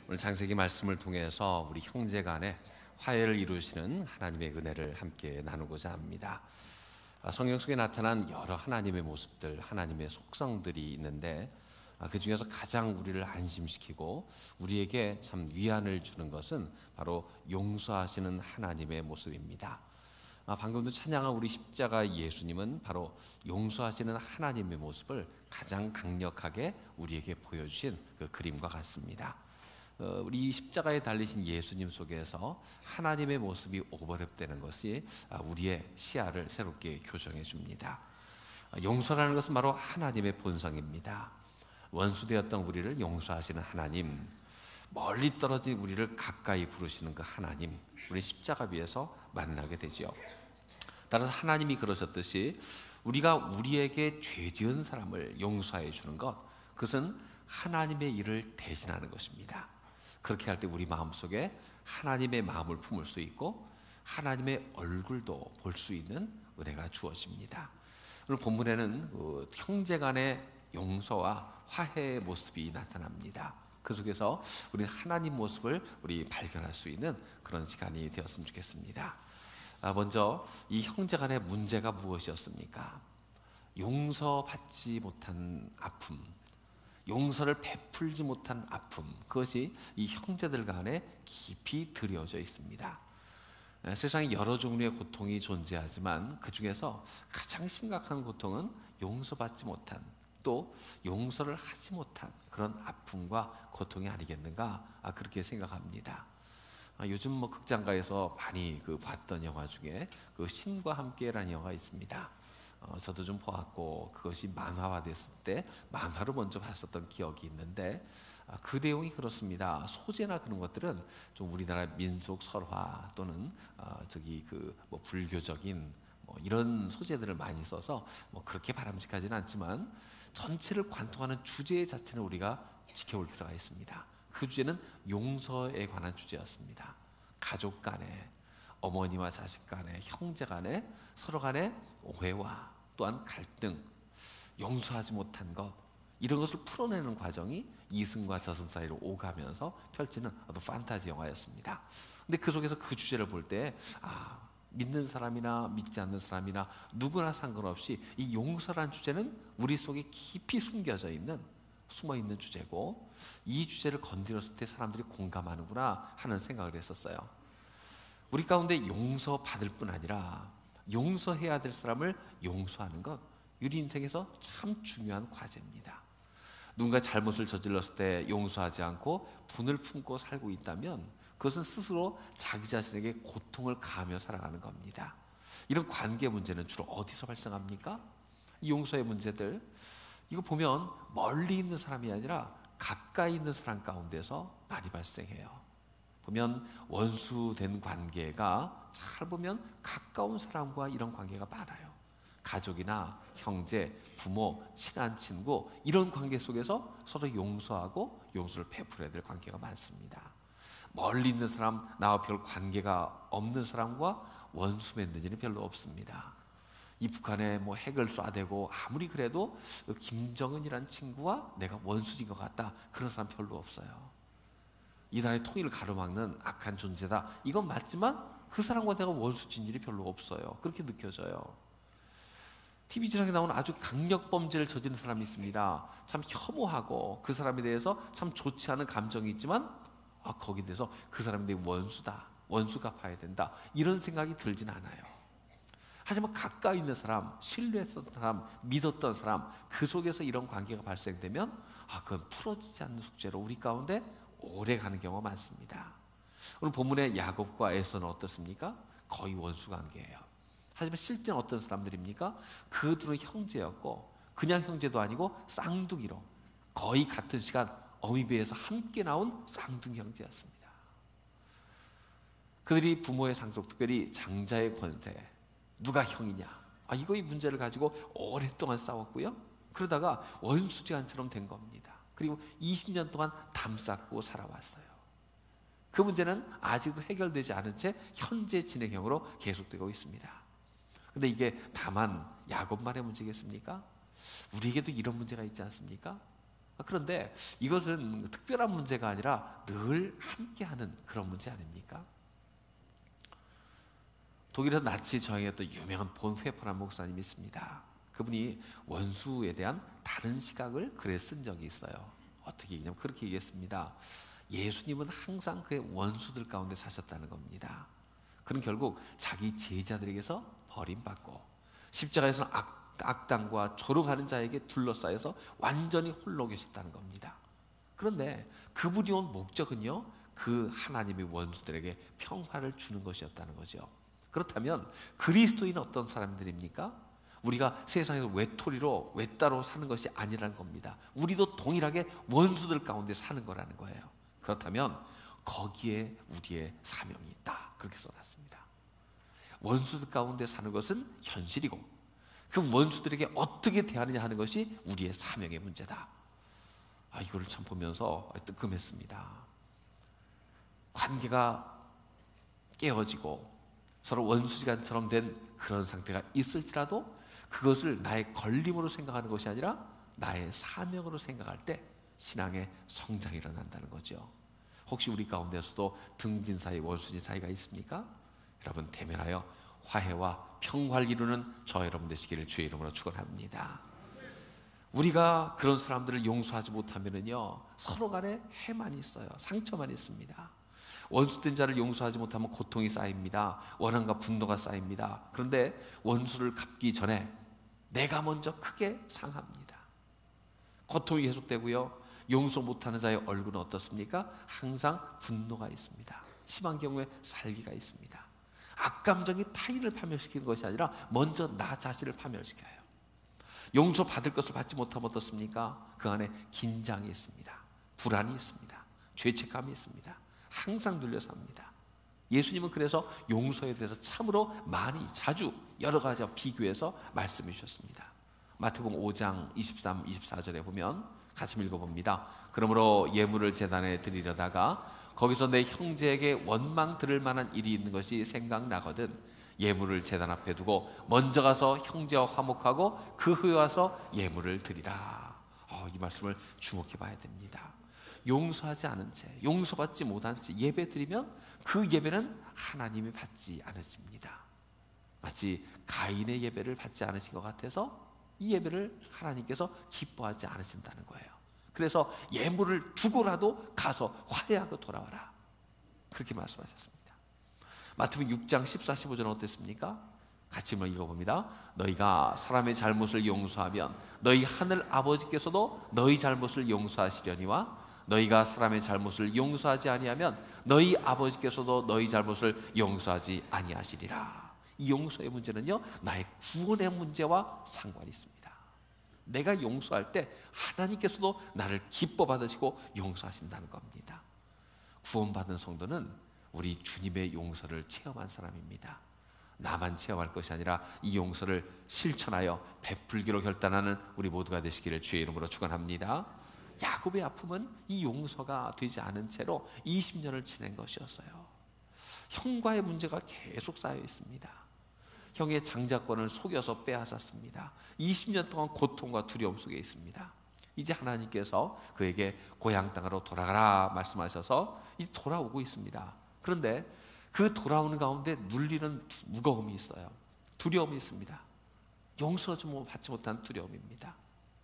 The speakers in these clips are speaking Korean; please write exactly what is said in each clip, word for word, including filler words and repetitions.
오늘 창세기 말씀을 통해서 우리 형제 간에 화해를 이루시는 하나님의 은혜를 함께 나누고자 합니다. 성경 속에 나타난 여러 하나님의 모습들, 하나님의 속성들이 있는데 그 중에서 가장 우리를 안심시키고 우리에게 참 위안을 주는 것은 바로 용서하시는 하나님의 모습입니다. 방금도 찬양한 우리 십자가 예수님은 바로 용서하시는 하나님의 모습을 가장 강력하게 우리에게 보여주신 그 그림과 같습니다. 우리 십자가에 달리신 예수님 속에서 하나님의 모습이 오버랩되는 것이 우리의 시야를 새롭게 교정해 줍니다. 용서라는 것은 바로 하나님의 본성입니다. 원수되었던 우리를 용서하시는 하나님, 멀리 떨어진 우리를 가까이 부르시는 그 하나님, 우리 십자가 위에서 만나게 되죠. 따라서 하나님이 그러셨듯이 우리가 우리에게 죄 지은 사람을 용서해 주는 것, 그것은 하나님의 일을 대신하는 것입니다. 그렇게 할 때 우리 마음속에 하나님의 마음을 품을 수 있고 하나님의 얼굴도 볼 수 있는 은혜가 주어집니다. 오늘 본문에는 그 형제 간의 용서와 화해의 모습이 나타납니다. 그 속에서 우리 하나님 모습을 우리 발견할 수 있는 그런 시간이 되었으면 좋겠습니다. 먼저 이 형제 간의 문제가 무엇이었습니까? 용서받지 못한 아픔, 용서를 베풀지 못한 아픔, 그것이 이 형제들 간에 깊이 들여져 있습니다. 세상에 여러 종류의 고통이 존재하지만 그 중에서 가장 심각한 고통은 용서받지 못한, 또 용서를 하지 못한 그런 아픔과 고통이 아니겠는가, 아, 그렇게 생각합니다. 아, 요즘 뭐 극장가에서 많이 그 봤던 영화 중에 그 신과 함께라는 영화가 있습니다. 어, 저도 좀 보았고 그것이 만화화됐을 때 만화로 먼저 봤었던 기억이 있는데 아, 그 내용이 그렇습니다. 소재나 그런 것들은 좀 우리나라 민속 설화 또는 어, 저기 그 뭐 불교적인 뭐 이런 소재들을 많이 써서 뭐 그렇게 바람직하지는 않지만 전체를 관통하는 주제 자체는 우리가 지켜볼 필요가 있습니다. 그 주제는 용서에 관한 주제였습니다. 가족 간에, 어머니와 자식 간에, 형제 간에, 서로 간에 오해와 또한 갈등, 용서하지 못한 것, 이런 것을 풀어내는 과정이 이승과 저승 사이로 오가면서 펼치는 어떤 판타지 영화였습니다. 근데 그 속에서 그 주제를 볼 때 아, 믿는 사람이나 믿지 않는 사람이나 누구나 상관없이 이 용서라는 주제는 우리 속에 깊이 숨겨져 있는, 숨어 있는 주제고 이 주제를 건드렸을 때 사람들이 공감하는구나 하는 생각을 했었어요. 우리 가운데 용서받을 뿐 아니라 용서해야 될 사람을 용서하는 것, 우리 인생에서 참 중요한 과제입니다. 누군가 잘못을 저질렀을 때 용서하지 않고 분을 품고 살고 있다면 그것은 스스로 자기 자신에게 고통을 가하며 살아가는 겁니다. 이런 관계 문제는 주로 어디서 발생합니까? 이 용서의 문제들, 이거 보면 멀리 있는 사람이 아니라 가까이 있는 사람 가운데서 많이 발생해요. 보면 원수된 관계가 잘 보면 가까운 사람과 이런 관계가 많아요. 가족이나 형제, 부모, 친한 친구, 이런 관계 속에서 서로 용서하고 용서를 베풀어야 될 관계가 많습니다. 멀리 있는 사람, 나와 별 관계가 없는 사람과 원수 맺는 일은 별로 없습니다. 이 북한에 뭐 핵을 쏴대고 아무리 그래도 김정은이란 친구와 내가 원수인 것 같다, 그런 사람 별로 없어요. 이 나라의 통일을 가로막는 악한 존재다, 이건 맞지만 그 사람과 내가 원수진 일이 별로 없어요. 그렇게 느껴져요. 티비 지상에 나오는 아주 강력 범죄를 저지른 사람이 있습니다. 참 혐오하고 그 사람에 대해서 참 좋지 않은 감정이 있지만 아, 거기에 대해서 그 사람이 내 원수다, 원수 갚아야 된다, 이런 생각이 들진 않아요. 하지만 가까이 있는 사람, 신뢰했던 사람, 믿었던 사람, 그 속에서 이런 관계가 발생되면 아, 그건 풀어지지 않는 숙제로 우리 가운데 오래 가는 경우가 많습니다. 오늘 본문의 야곱과 에서는 어떻습니까? 거의 원수 관계예요. 하지만 실제는 어떤 사람들입니까? 그 둘은 형제였고 그냥 형제도 아니고 쌍둥이로 거의 같은 시간 어미배에서 함께 나온 쌍둥이 형제였습니다. 그들이 부모의 상속, 특별히 장자의 권세, 누가 형이냐, 아, 이거 이 문제를 가지고 오랫동안 싸웠고요. 그러다가 원수지간처럼 된 겁니다. 그리고 이십 년 동안 담쌓고 살아왔어요. 그 문제는 아직도 해결되지 않은 채 현재 진행형으로 계속되고 있습니다. 근데 이게 다만 야곱만의 문제겠습니까? 우리에게도 이런 문제가 있지 않습니까? 그런데 이것은 특별한 문제가 아니라 늘 함께하는 그런 문제 아닙니까? 독일에서 나치 저항했던 유명한 본 회퍼라는 목사님이 있습니다. 그분이 원수에 대한 다른 시각을 글에 쓴 적이 있어요. 어떻게 얘기냐면 그렇게 얘기했습니다. 예수님은 항상 그의 원수들 가운데 사셨다는 겁니다. 그는 결국 자기 제자들에게서 버림받고 십자가에서 악, 악당과 조롱하는 자에게 둘러싸여서 완전히 홀로 계셨다는 겁니다. 그런데 그분이 온 목적은요, 그 하나님의 원수들에게 평화를 주는 것이었다는 거죠. 그렇다면 그리스도인은 어떤 사람들입니까? 우리가 세상에서 외톨이로 외따로 사는 것이 아니라는 겁니다. 우리도 동일하게 원수들 가운데 사는 거라는 거예요. 그렇다면 거기에 우리의 사명이 있다, 그렇게 써놨습니다. 원수들 가운데 사는 것은 현실이고 그 원수들에게 어떻게 대하느냐 하는 것이 우리의 사명의 문제다. 아, 이거를 참 보면서 뜨끔했습니다. 관계가 깨어지고 서로 원수지간처럼 된 그런 상태가 있을지라도 그것을 나의 걸림으로 생각하는 것이 아니라 나의 사명으로 생각할 때 신앙의 성장이 일어난다는 거죠. 혹시 우리 가운데서도 등진 사이, 원수진 사이가 있습니까? 여러분, 대면하여 화해와 평화를 이루는 저 여러분 되시기를 주의 이름으로 축원합니다. 우리가 그런 사람들을 용서하지 못하면은요, 서로 간에 해만 있어요. 상처만 있습니다. 원수된 자를 용서하지 못하면 고통이 쌓입니다. 원한과 분노가 쌓입니다. 그런데 원수를 갚기 전에 내가 먼저 크게 상합니다. 고통이 계속되고요, 용서 못하는 자의 얼굴은 어떻습니까? 항상 분노가 있습니다. 심한 경우에 살기가 있습니다. 악감정이 타인을 파멸시키는 것이 아니라 먼저 나 자신을 파멸시켜요. 용서 받을 것을 받지 못하면 어떻습니까? 그 안에 긴장이 있습니다. 불안이 있습니다. 죄책감이 있습니다. 항상 눌려 삽니다. 예수님은 그래서 용서에 대해서 참으로 많이, 자주 여러 가지와 비교해서 말씀해 주셨습니다. 마태복음 오 장 이십삼, 이십사 절에 보면 같이 읽어봅니다. 그러므로 예물을 제단에 드리려다가 거기서 내 형제에게 원망 들을 만한 일이 있는 것이 생각나거든 예물을 제단 앞에 두고 먼저 가서 형제와 화목하고 그 후에 와서 예물을 드리라. 어, 이 말씀을 주목해 봐야 됩니다. 용서하지 않은 채, 용서받지 못한 채 예배 드리면 그 예배는 하나님이 받지 않으십니다. 마치 가인의 예배를 받지 않으신 것 같아서 이 예배를 하나님께서 기뻐하지 않으신다는 거예요. 그래서 예물을 두고라도 가서 화해하고 돌아와라, 그렇게 말씀하셨습니다. 마태복음 육 장 십사, 십오 절은 어땠습니까? 같이 한번 읽어봅니다. 너희가 사람의 잘못을 용서하면 너희 하늘 아버지께서도 너희 잘못을 용서하시려니와 너희가 사람의 잘못을 용서하지 아니하면 너희 아버지께서도 너희 잘못을 용서하지 아니하시리라. 이 용서의 문제는요, 나의 구원의 문제와 상관이 있습니다. 내가 용서할 때 하나님께서도 나를 기뻐 받으시고 용서하신다는 겁니다. 구원받은 성도는 우리 주님의 용서를 체험한 사람입니다. 나만 체험할 것이 아니라 이 용서를 실천하여 베풀기로 결단하는 우리 모두가 되시기를 주의 이름으로 축원합니다. 야곱의 아픔은 이 용서가 되지 않은 채로 이십 년을 지낸 것이었어요. 형과의 문제가 계속 쌓여 있습니다. 형의 장자권을 속여서 빼앗았습니다. 이십 년 동안 고통과 두려움 속에 있습니다. 이제 하나님께서 그에게 고향 땅으로 돌아가라 말씀하셔서 이제 돌아오고 있습니다. 그런데 그 돌아오는 가운데 눌리는 무거움이 있어요. 두려움이 있습니다. 용서하지 받지 못한 두려움입니다.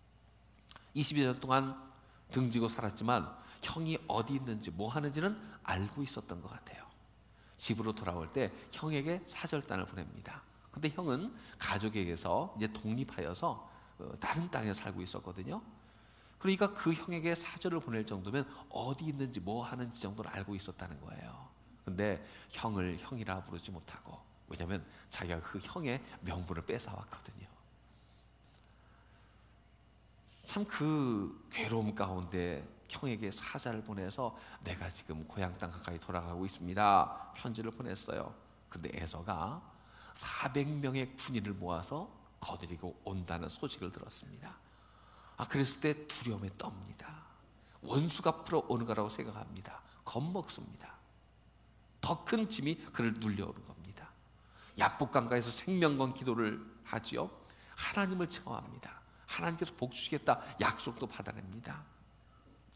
이십여 년 동안 등지고 살았지만 형이 어디 있는지 뭐 하는지는 알고 있었던 것 같아요. 집으로 돌아올 때 형에게 사절단을 보냅니다. 근데 형은 가족에게서 이제 독립하여서 다른 땅에 살고 있었거든요. 그러니까 그 형에게 사절을 보낼 정도면 어디 있는지 뭐 하는지 정도를 알고 있었다는 거예요. 근데 형을 형이라 부르지 못하고, 왜냐하면 자기가 그 형의 명분을 뺏어왔거든요. 참 그 괴로움 가운데 형에게 사자를 보내서 내가 지금 고향 땅 가까이 돌아가고 있습니다, 편지를 보냈어요. 근데 에서가 사백 명의 군인을 모아서 거느리고 온다는 소식을 들었습니다. 아, 그랬을 때 두려움에 떱니다. 원수가 풀어오는 거라고 생각합니다. 겁먹습니다. 더 큰 짐이 그를 눌려오는 겁니다. 야복강가에서 생명건 기도를 하지요. 하나님을 청합니다. 하나님께서 복 주시겠다 약속도 받아냅니다.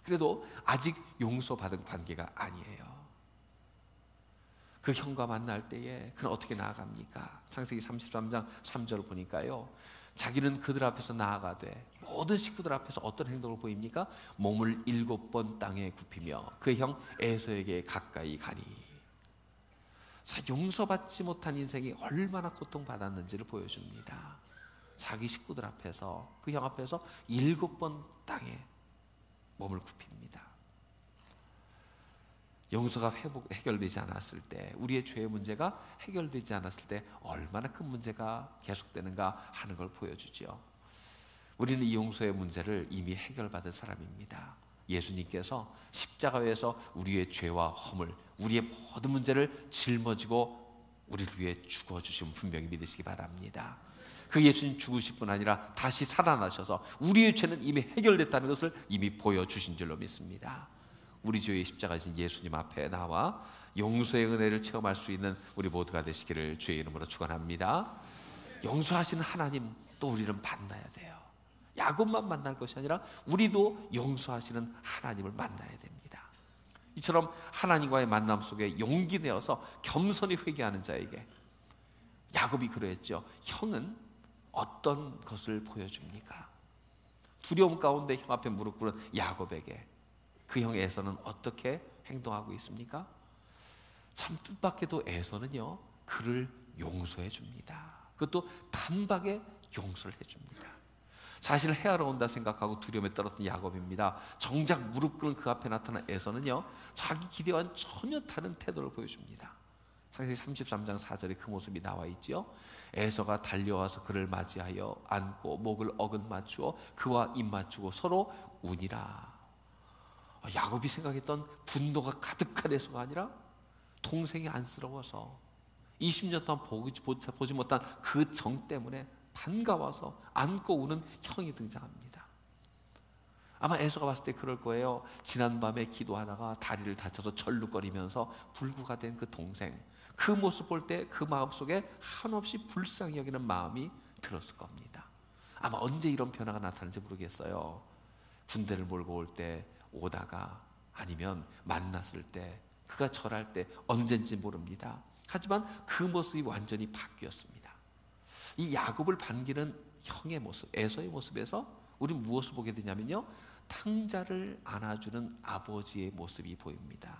그래도 아직 용서받은 관계가 아니에요. 그 형과 만날 때에 그는 어떻게 나아갑니까? 창세기 삼십삼 장 삼 절을 보니까요, 자기는 그들 앞에서 나아가되 모든 식구들 앞에서 어떤 행동을 보입니까? 몸을 일곱 번 땅에 굽히며 그 형 에서에게 가까이 가니. 자, 용서받지 못한 인생이 얼마나 고통받았는지를 보여줍니다. 자기 식구들 앞에서, 그 형 앞에서 일곱 번 땅에 몸을 굽힙니다. 용서가 회복, 해결되지 않았을 때, 우리의 죄의 문제가 해결되지 않았을 때 얼마나 큰 문제가 계속되는가 하는 걸 보여주죠. 우리는 이 용서의 문제를 이미 해결받은 사람입니다. 예수님께서 십자가에서 우리의 죄와 허물, 우리의 모든 문제를 짊어지고 우리를 위해 죽어주신 분명히 믿으시기 바랍니다. 그 예수님 죽으실 뿐 아니라 다시 살아나셔서 우리의 죄는 이미 해결됐다는 것을 이미 보여주신 줄로 믿습니다. 우리 죄의 십자가신 예수님 앞에 나와 용서의 은혜를 체험할 수 있는 우리 모두가 되시기를 주의 이름으로 축원합니다. 용서하시는 하나님 또 우리는 만나야 돼요. 야곱만 만날 것이 아니라 우리도 용서하시는 하나님을 만나야 됩니다. 이처럼 하나님과의 만남 속에 용기 내어서 겸손히 회개하는 자에게, 야곱이 그러했죠. 형은 어떤 것을 보여줍니까? 두려움 가운데 형 앞에 무릎 꿇은 야곱에게 그 형 에서는 어떻게 행동하고 있습니까? 참 뜻밖에도 에서는요, 그를 용서해 줍니다. 그것도 단박에 용서를 해줍니다. 자신을 해하러 온다 생각하고 두려움에 떨었던 야곱입니다. 정작 무릎 꿇은 그 앞에 나타난 에서는요, 자기 기대와는 전혀 다른 태도를 보여줍니다. 창세기 삼십삼 장 사 절에 그 모습이 나와 있죠. 에서가 달려와서 그를 맞이하여 안고 목을 어긋 맞추어 그와 입 맞추고 서로 운이라. 야곱이 생각했던 분노가 가득한 에서가 아니라 동생이 안쓰러워서 이십 년 동안 보지, 보지 못한 그 정 때문에 반가워서 안고 우는 형이 등장합니다. 아마 에서가 봤을 때 그럴 거예요. 지난밤에 기도하다가 다리를 다쳐서 절룩거리면서 불구가 된 그 동생, 그 모습 볼 때 그 마음속에 한없이 불쌍히 여기는 마음이 들었을 겁니다. 아마 언제 이런 변화가 나타나는지 모르겠어요. 군대를 몰고 올 때, 오다가, 아니면 만났을 때, 그가 절할 때, 언젠지 모릅니다. 하지만 그 모습이 완전히 바뀌었습니다. 이 야곱을 반기는 형의 모습, 에서의 모습에서 우리는 무엇을 보게 되냐면요, 탕자를 안아주는 아버지의 모습이 보입니다.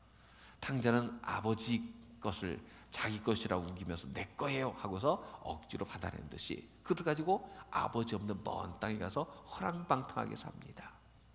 탕자는 아버지 것을 자기 것이라고 우기면서 내 거예요 하고서 억지로 받아낸 듯이 그들 가지고 아버지 없는 먼 땅에 가서 허랑방탕하게 삽니다.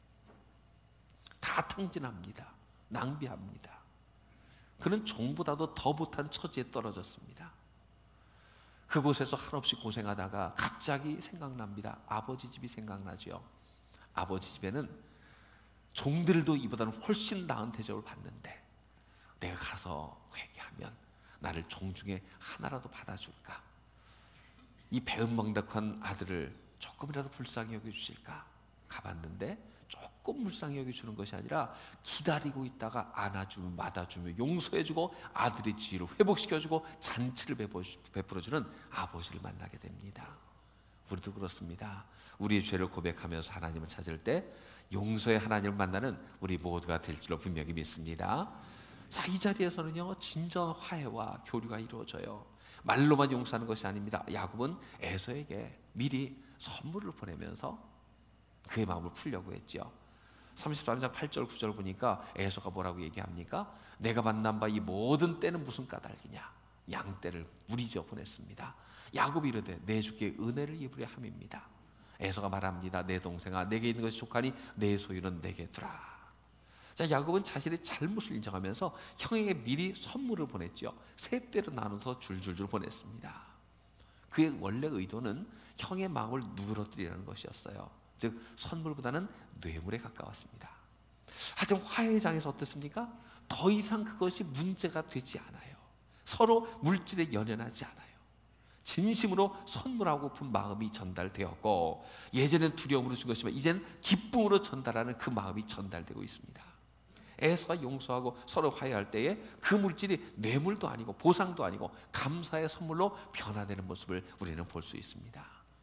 다 탕진합니다. 낭비합니다. 그는 종보다도 더 못한 처지에 떨어졌습니다. 그곳에서 한없이 고생하다가 갑자기 생각납니다. 아버지 집이 생각나죠. 아버지 집에는 종들도 이보다는 훨씬 나은 대접을 받는데 내가 가서 회개하면 나를 종 중에 하나라도 받아줄까? 이 배은망덕한 아들을 조금이라도 불쌍히 여겨주실까? 가봤는데 조금 불쌍히 여겨주는 것이 아니라 기다리고 있다가 안아주며 맞아주며 용서해주고 아들의 지위를 회복시켜주고 잔치를 베풀어주는 아버지를 만나게 됩니다. 우리도 그렇습니다. 우리의 죄를 고백하면서 하나님을 찾을 때 용서의 하나님을 만나는 우리 모두가 될 줄로 분명히 믿습니다. 자, 이 자리에서는요, 진정 화해와 교류가 이루어져요. 말로만 용서하는 것이 아닙니다. 야곱은 에서에게 미리 선물을 보내면서 그의 마음을 풀려고 했죠. 삼십삼 장 팔 절 구 절 보니까 에서가 뭐라고 얘기합니까? 내가 만난 바 이 모든 때는 무슨 까닭이냐? 양떼를 무리지어 보냈습니다. 야곱이 이르되 내 주께 은혜를 입으려 함입니다. 에서가 말합니다. 내 동생아, 내게 있는 것이 족하니 내 소유는 내게 두라. 자, 야곱은 자신의 잘못을 인정하면서 형에게 미리 선물을 보냈죠. 세 대로 나눠서 줄줄줄 보냈습니다. 그의 원래 의도는 형의 마음을 누그러뜨리라는 것이었어요. 즉 선물보다는 뇌물에 가까웠습니다. 하지만 화해의 장에서 어땠습니까? 더 이상 그것이 문제가 되지 않아요. 서로 물질에 연연하지 않아요. 진심으로 선물하고픈 마음이 전달되었고, 예전엔 두려움으로 준 것이지만 이젠 기쁨으로 전달하는 그 마음이 전달되고 있습니다. 에서가 용서하고 서로 화해할 때에 그 물질이 뇌물도 아니고 보상도 아니고 감사의 선물로 변화되는 모습을 우리는 볼 수 있습니다.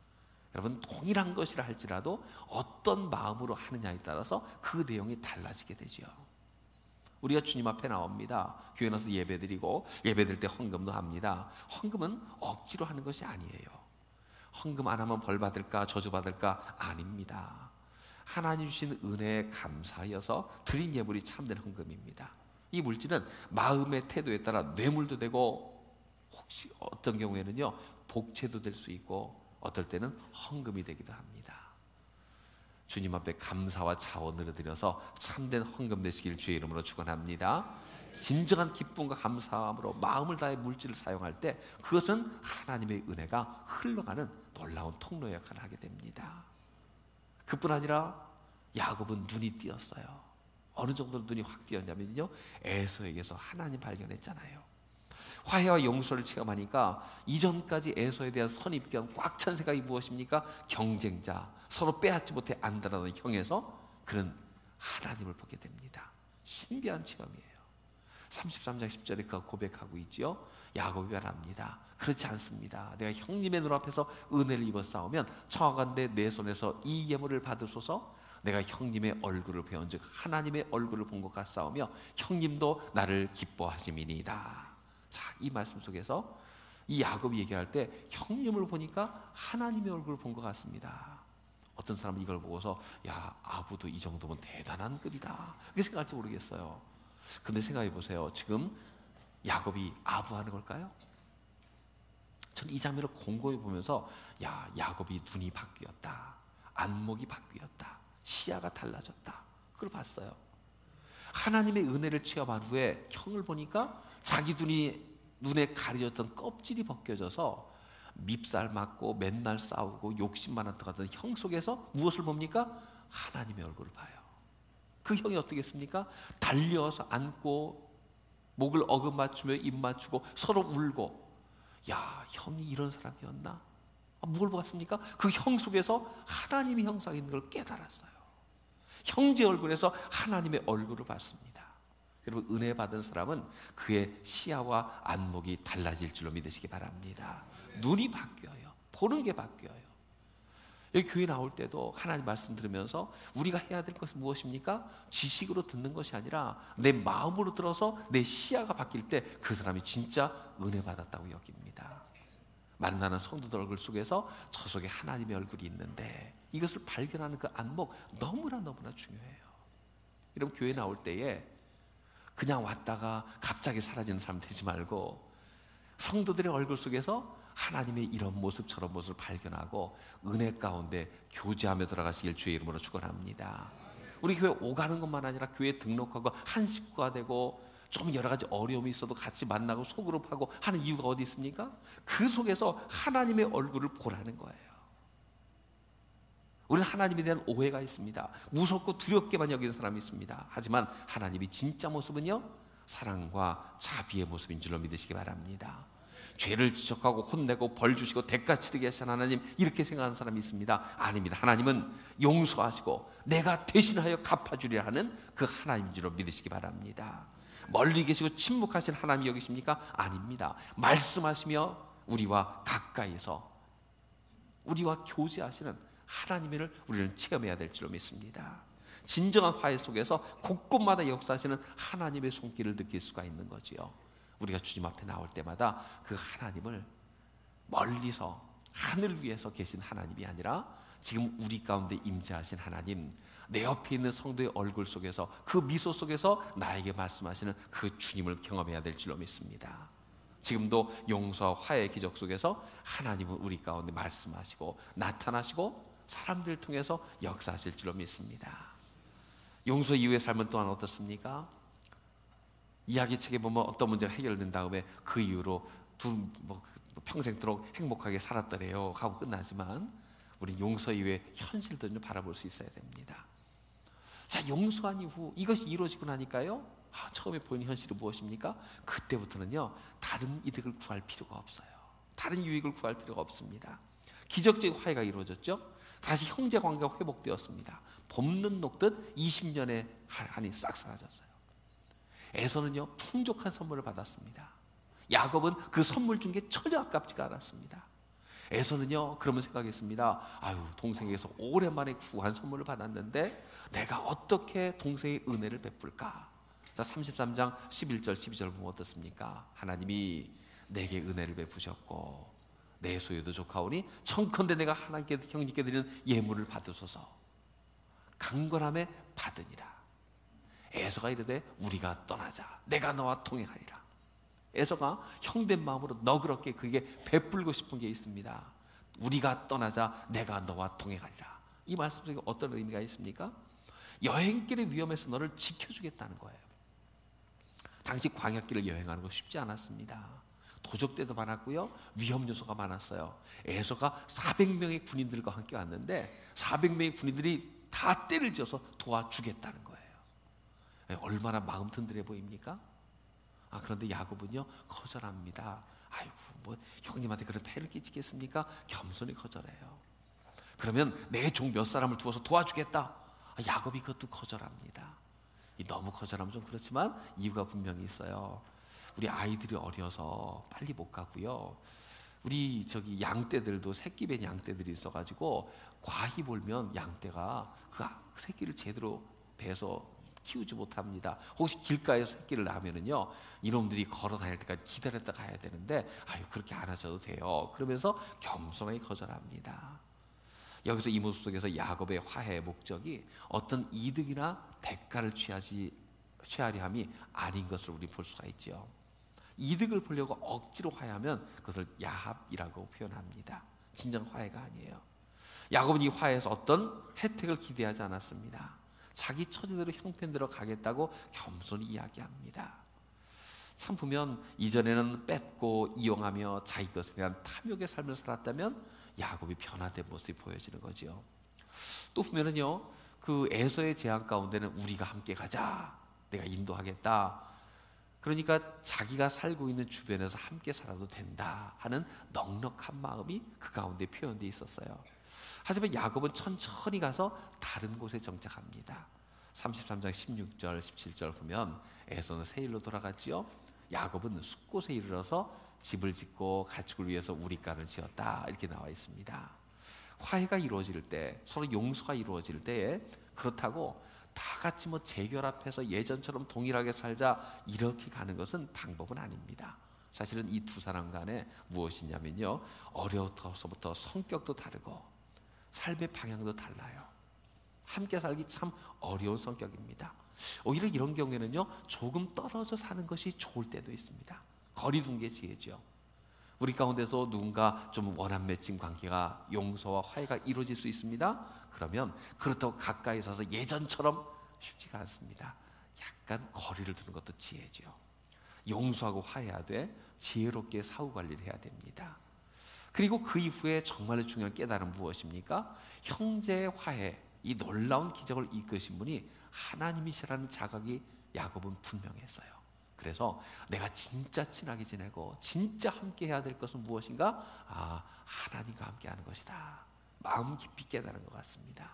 여러분, 동일한 것이라 할지라도 어떤 마음으로 하느냐에 따라서 그 내용이 달라지게 되죠. 우리가 주님 앞에 나옵니다. 교회 나서 예배드리고 예배드릴 때 헌금도 합니다. 헌금은 억지로 하는 것이 아니에요. 헌금 안 하면 벌 받을까 저주 받을까? 아닙니다. 하나님 주신 은혜에 감사하여서 드린 예물이 참된 헌금입니다. 이 물질은 마음의 태도에 따라 뇌물도 되고, 혹시 어떤 경우에는요 복채도 될 수 있고, 어떨 때는 헌금이 되기도 합니다. 주님 앞에 감사와 자원을 드려서 참된 헌금 되시길 주의 이름으로 축원합니다. 진정한 기쁨과 감사함으로 마음을 다해 물질을 사용할 때 그것은 하나님의 은혜가 흘러가는 놀라운 통로 역할을 하게 됩니다. 그뿐 아니라 야곱은 눈이 띄었어요. 어느 정도로 눈이 확 띄었냐면요, 에서에게서 하나님 발견했잖아요. 화해와 용서를 체험하니까 이전까지 에서에 대한 선입견 꽉 찬 생각이 무엇입니까? 경쟁자, 서로 빼앗지 못해 안달하는 형에서 그는 하나님을 보게 됩니다. 신비한 체험이에요. 삼십삼 장 십 절에 그 고백하고 있지요. 야곱이 말합니다. 그렇지 않습니다. 내가 형님의 눈앞에서 은혜를 입어 싸우면 청하건대 내 손에서 이 예물을 받으소서. 내가 형님의 얼굴을 배운즉 하나님의 얼굴을 본 것 같아 싸우며 형님도 나를 기뻐하심이니이다. 자, 이 말씀 속에서 이 야곱이 얘기할 때 형님을 보니까 하나님의 얼굴을 본 것 같습니다. 어떤 사람은 이걸 보고서 야, 아부도 이 정도면 대단한 급이다 이렇게 생각할지 모르겠어요. 근데 생각해 보세요. 지금 야곱이 아부하는 걸까요? 저는 이 장면을 곰곰이 보면서 야, 야곱이 눈이 바뀌었다, 안목이 바뀌었다, 시야가 달라졌다, 그걸 봤어요. 하나님의 은혜를 체험한 후에 형을 보니까 자기 눈이 눈에 가려졌던 껍질이 벗겨져서 밉살 맞고 맨날 싸우고 욕심 많았던 같은 형 속에서 무엇을 봅니까? 하나님의 얼굴을 봐요. 그 형이 어떻겠습니까? 달려와서 안고 목을 어긋 맞추며 입 맞추고 서로 울고, 야, 형이 이런 사람이었나? 아, 뭘 봤습니까? 그 형 속에서 하나님의 형상이 있는 걸 깨달았어요. 형제 얼굴에서 하나님의 얼굴을 봤습니다. 여러분, 은혜 받은 사람은 그의 시야와 안목이 달라질 줄로 믿으시기 바랍니다. 눈이 바뀌어요. 보는 게 바뀌어요. 여기 교회 나올 때도 하나님 말씀 들으면서 우리가 해야 될 것은 무엇입니까? 지식으로 듣는 것이 아니라 내 마음으로 들어서 내 시야가 바뀔 때 그 사람이 진짜 은혜 받았다고 여깁니다. 만나는 성도들 얼굴 속에서 저 속에 하나님의 얼굴이 있는데 이것을 발견하는 그 안목, 너무나 너무나 중요해요. 여러분, 교회 나올 때에 그냥 왔다가 갑자기 사라지는 사람 되지 말고 성도들의 얼굴 속에서 하나님의 이런 모습 저런 모습을 발견하고 은혜 가운데 교제하며 들어가시길 주의 이름으로 축원합니다. 우리 교회 오가는 것만 아니라 교회에 등록하고 한 식구가 되고 좀 여러 가지 어려움이 있어도 같이 만나고 소그룹하고 하는 이유가 어디 있습니까? 그 속에서 하나님의 얼굴을 보라는 거예요. 우리는 하나님에 대한 오해가 있습니다. 무섭고 두렵게만 여기는 사람이 있습니다. 하지만 하나님이 진짜 모습은요, 사랑과 자비의 모습인 줄로 믿으시기 바랍니다. 죄를 지적하고 혼내고 벌 주시고 대가 치르게 하신 하나님, 이렇게 생각하는 사람이 있습니다. 아닙니다. 하나님은 용서하시고 내가 대신하여 갚아주리라 하는 그 하나님인 줄로 믿으시기 바랍니다. 멀리 계시고 침묵하신 하나님이 여기십니까? 아닙니다. 말씀하시며 우리와 가까이서 우리와 교제하시는 하나님을 우리는 체험해야 될 줄로 믿습니다. 진정한 화해 속에서 곳곳마다 역사하시는 하나님의 손길을 느낄 수가 있는 거지요. 우리가 주님 앞에 나올 때마다 그 하나님을 멀리서 하늘 위에서 계신 하나님이 아니라 지금 우리 가운데 임재하신 하나님, 내 옆에 있는 성도의 얼굴 속에서 그 미소 속에서 나에게 말씀하시는 그 주님을 경험해야 될 줄로 믿습니다. 지금도 용서와 화해의 기적 속에서 하나님은 우리 가운데 말씀하시고 나타나시고 사람들을 통해서 역사하실 줄로 믿습니다. 용서 이후의 삶은 또한 어떻습니까? 이야기책에 보면 어떤 문제가 해결된 다음에 그 이후로 두, 뭐, 평생도록 행복하게 살았더래요 하고 끝나지만 우리 용서 이후의 현실도 좀 바라볼 수 있어야 됩니다. 자, 용서한 이후 이것이 이루어지고 나니까요, 아, 처음에 보이는 현실이 무엇입니까? 그때부터는요 다른 이득을 구할 필요가 없어요. 다른 유익을 구할 필요가 없습니다. 기적적인 화해가 이루어졌죠. 다시 형제 관계가 회복되었습니다. 봄눈 녹듯 이십 년의 한이 싹 사라졌어요. 에서는요 풍족한 선물을 받았습니다. 야곱은 그 선물 준 게 전혀 아깝지가 않았습니다. 에서는요 그러면 생각했습니다. 아유, 동생에게서 오랜만에 구한 선물을 받았는데 내가 어떻게 동생의 은혜를 베풀까? 자, 삼십삼 장 십일 절 십이 절 보면 어떻습니까? 하나님이 내게 은혜를 베푸셨고 내 소유도 족하오니 청컨대 내가 하나님께 형님께 드리는 예물을 받으소서. 강건함에 받으니라. 에서가 이르되 우리가 떠나자. 내가 너와 동행하리라. 에서가 형된 마음으로 너그럽게 그에게 베풀고 싶은 게 있습니다. 우리가 떠나자. 내가 너와 동행하리라. 이 말씀 속에 어떤 의미가 있습니까? 여행길의 위험에서 너를 지켜주겠다는 거예요. 당시 광야길을 여행하는 거 쉽지 않았습니다. 도적대도 많았고요, 위험 요소가 많았어요. 에서가 사백 명의 군인들과 함께 왔는데 사백 명의 군인들이 다 떼를 지어서 도와주겠다는 거예요. 얼마나 마음 든든해 보입니까? 아, 그런데 야곱은요 거절합니다. 아이고, 뭐 형님한테 그런 폐를 끼치겠습니까? 겸손히 거절해요. 그러면 내 종 몇 사람을 두어서 도와주겠다. 아, 야곱이 그것도 거절합니다. 이 너무 거절하면 좀 그렇지만 이유가 분명히 있어요. 우리 아이들이 어려서 빨리 못 가고요. 우리 저기 양떼들도 새끼 밴 양떼들이 있어가지고 과히 몰면 양떼가 그 새끼를 제대로 배서 키우지 못합니다. 혹시 길가에서 새끼를 낳으면은요, 이놈들이 걸어 다닐 때까지 기다렸다 가야 되는데, 아유, 그렇게 안 하셔도 돼요. 그러면서 겸손하게 거절합니다. 여기서 이 모습 속에서 야곱의 화해의 목적이 어떤 이득이나 대가를 취하지 취하려 함이 아닌 것을 우리 볼 수가 있죠. 이득을 보려고 억지로 화해하면 그것을 야합이라고 표현합니다. 진정 화해가 아니에요. 야곱은 이 화해에서 어떤 혜택을 기대하지 않았습니다. 자기 처지대로 형편대로 가겠다고 겸손히 이야기합니다. 참 보면 이전에는 뺏고 이용하며 자기 것에 대한 탐욕의 삶을 살았다면 야곱이 변화된 모습이 보여지는 거죠. 또 보면은요, 그 에서의 제안 가운데는 우리가 함께 가자, 내가 인도하겠다, 그러니까 자기가 살고 있는 주변에서 함께 살아도 된다 하는 넉넉한 마음이 그 가운데 표현되어 있었어요. 하지만 야곱은 천천히 가서 다른 곳에 정착합니다. 삼십삼 장 십육 절 십칠 절 보면 에서는 세일로 돌아갔지요. 야곱은 숫곳에 이르러서 집을 짓고 가축을 위해서 우리가를 지었다, 이렇게 나와 있습니다. 화해가 이루어질 때, 서로 용서가 이루어질 때에 그렇다고 다 같이 뭐 재결합해서 예전처럼 동일하게 살자 이렇게 가는 것은 방법은 아닙니다. 사실은 이 두 사람 간에 무엇이냐면요, 어려서부터 성격도 다르고 삶의 방향도 달라요. 함께 살기 참 어려운 성격입니다. 오히려 이런 경우에는요, 조금 떨어져 사는 것이 좋을 때도 있습니다. 거리 둔 게 지혜죠. 우리 가운데서 누군가 좀 원한 맺힌 관계가 용서와 화해가 이루어질 수 있습니다. 그러면 그렇다고 가까이 서서 예전처럼 쉽지가 않습니다. 약간 거리를 두는 것도 지혜죠. 용서하고 화해하되 지혜롭게 사후 관리를 해야 됩니다. 그리고 그 이후에 정말 중요한 깨달음은 무엇입니까? 형제의 화해, 이 놀라운 기적을 이끄신 분이 하나님이시라는 자각이 야곱은 분명했어요. 그래서 내가 진짜 친하게 지내고 진짜 함께 해야 될 것은 무엇인가? 아, 하나님과 함께 하는 것이다. 마음 깊이 깨달은 것 같습니다.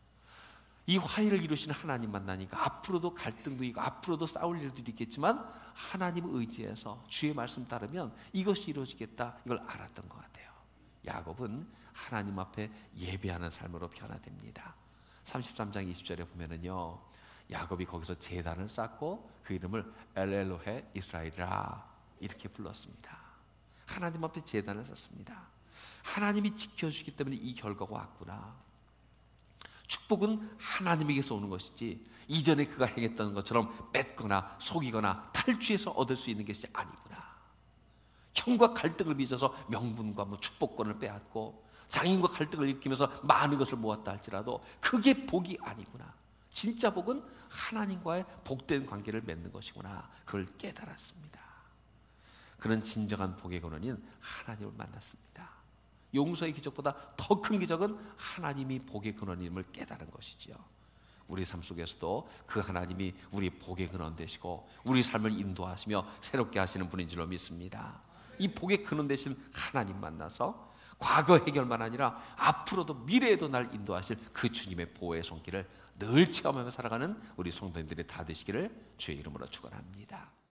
이 화해를 이루시는 하나님 만나니까 앞으로도 갈등도 있고 앞으로도 싸울 일도 있겠지만 하나님을 의지해서 주의 말씀 따르면 이것이 이루어지겠다, 이걸 알았던 것 같아요. 야곱은 하나님 앞에 예배하는 삶으로 변화됩니다. 삼십삼 장 이십 절에 보면은요, 야곱이 거기서 제단을 쌓고 그 이름을 엘엘로헤 이스라엘이라 이렇게 불렀습니다. 하나님 앞에 제단을 쌓습니다. 하나님이 지켜주기 때문에 이 결과가 왔구나. 축복은 하나님에게서 오는 것이지 이전에 그가 행했던 것처럼 뺏거나 속이거나 탈취해서 얻을 수 있는 것이 아니구나. 형과 갈등을 빚어서 명분과 뭐 축복권을 빼앗고 장인과 갈등을 일으키면서 많은 것을 모았다 할지라도 그게 복이 아니구나. 진짜 복은 하나님과의 복된 관계를 맺는 것이구나. 그걸 깨달았습니다. 그런 진정한 복의 근원인 하나님을 만났습니다. 용서의 기적보다 더 큰 기적은 하나님이 복의 근원임을 깨달은 것이지요. 우리 삶 속에서도 그 하나님이 우리 복의 근원 되시고 우리 삶을 인도하시며 새롭게 하시는 분인 줄로 믿습니다. 이 복의 근원 되신 하나님 만나서 과거 해결만 아니라 앞으로도 미래에도 날 인도하실 그 주님의 보호의 손길을 늘 체험하며 살아가는 우리 성도님들이 다 되시기를 주의 이름으로 축원합니다.